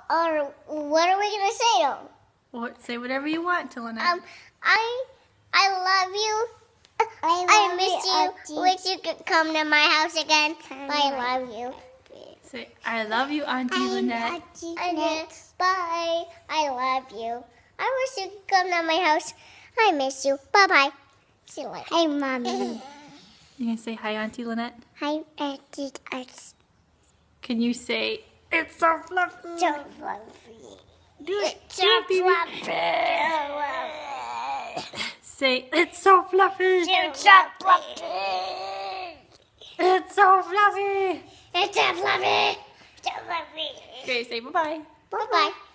or what are we gonna say though? What? Say whatever you want to Lynette. I love you. I miss you. Wish you could come to my house again. I love you. Say, I love you, Auntie Lynette. Bye. I love you. I wish you could come to my house. I miss you. Bye-bye. See you later. Hi, Mommy. You gonna say hi, Auntie Lynette? Hi, Auntie Arts. Can you say, it's so fluffy? So fluffy. Do it. It's so fluffy. Say, it's so fluffy. It's so fluffy. It's so fluffy. It's so fluffy. So fluffy. Okay, say bye-bye. Bye-bye.